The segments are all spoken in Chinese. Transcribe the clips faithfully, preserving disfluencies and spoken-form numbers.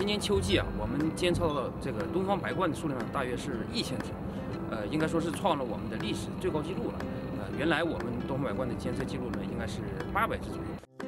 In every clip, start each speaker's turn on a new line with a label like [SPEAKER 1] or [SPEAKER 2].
[SPEAKER 1] 年秋季啊，我们监测到的这个东方白鹳的数量大约是一千只，呃，应该说是创了我们的历史最高纪录了。呃，原来我们东方白鹳的监测记录呢，应该是八百只左右。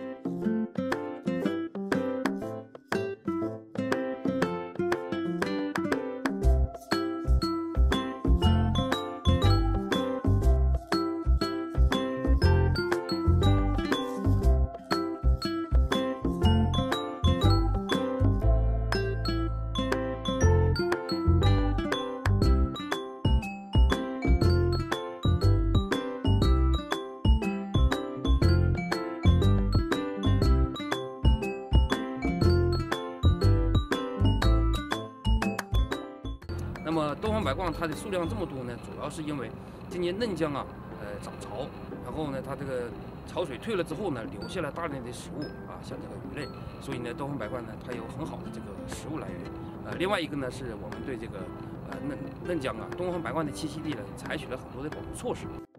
[SPEAKER 1] 那么东方白鹳它的数量这么多呢，主要是因为今年嫩江啊，呃涨潮，然后呢它这个潮水退了之后呢，留下了大量的食物啊，像这个鱼类，所以呢东方白鹳呢它有很好的这个食物来源。呃，另外一个呢是我们对这个呃嫩嫩江啊东方白鹳的栖息地呢采取了很多的保护措施。